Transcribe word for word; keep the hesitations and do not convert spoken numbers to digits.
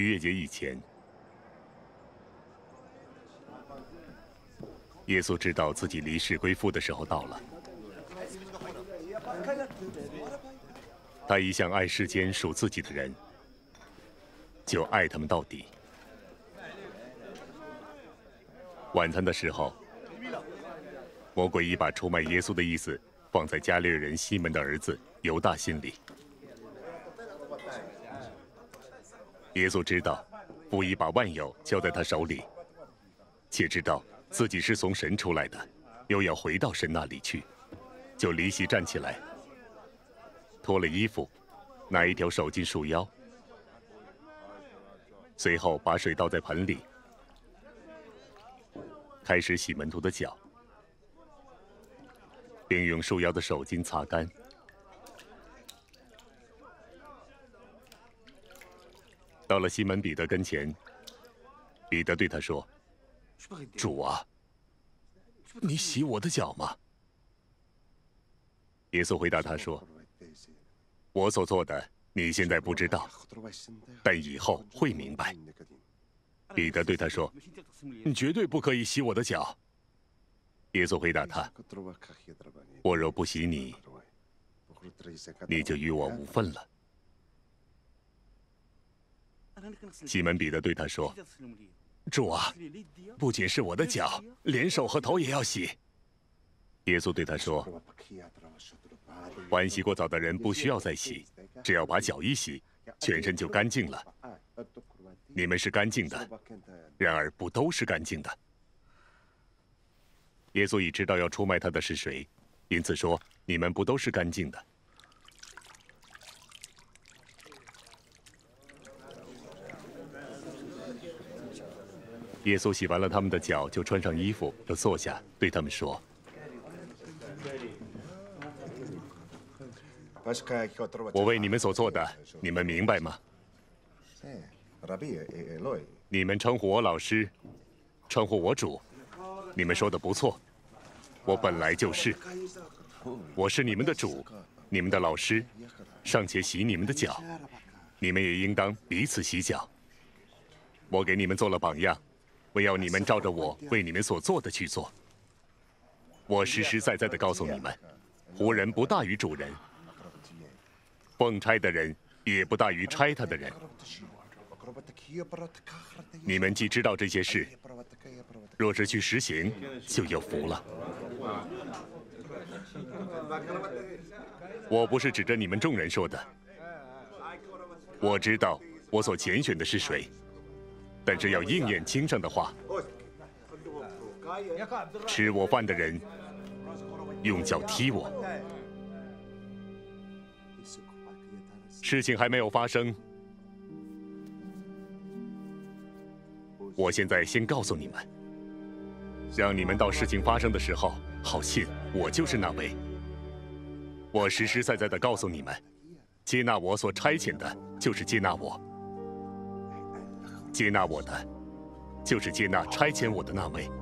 逾越节以前，耶稣知道自己离世归父的时候到了。他一向爱世间属自己的人，就爱他们到底。晚餐的时候，魔鬼已把出卖耶稣的意思放在加略人西门的儿子犹大心里。耶稣知道父已把万有交在他手里，且知道自己是从神出来的，又要回到神那里去，就离席站起来，脱了衣服，拿一条手巾束腰，随后把水倒在盆里，开始洗门徒的脚，并用束腰的手巾擦干。到了西门彼得跟前，彼得对他说：“主啊，你洗我的脚吗？”耶稣回答他说：“我所做的，你现在不知道，但以后会明白。”彼得对他说：“你绝对不可以洗我的脚。”耶稣回答他：“我若不洗你，你就与我无分了。”西门彼得对他说：“主啊，不仅是我的脚，连手和头也要洗。”耶稣对他说：“凡洗过澡的人不需要再洗，只要把脚一洗，全身就干净了。你们是干净的，然而不都是干净的。”耶稣已知道要出卖他的是谁，因此说：“你们不都是干净的。”耶稣洗完了他们的脚，就穿上衣服，又坐下，对他们说：“我为你们所做的，你们明白吗？你们称呼我老师，称呼我主，你们说的不错。我本来就是，我是你们的主，你们的老师，尚且洗你们的脚，你们也应当彼此洗脚。我给你们做了榜样，为要你们照着我为你们所做的去做。我实实在在的告诉你们，仆人不大于主人，奉差的人也不大于差他的人。你们既知道这些事，若是去实行，就有福了。我不是指着你们众人说的，我知道我所拣选的是谁，但是要应验经上的话，吃我饭的人用脚踢我。事情还没有发生，我现在先告诉你们，让你们到事情发生的时候好信我就是那位。我实实在在的告诉你们，接纳我所差遣的，就是接纳我；接纳我的，就是接纳差遣我的那位。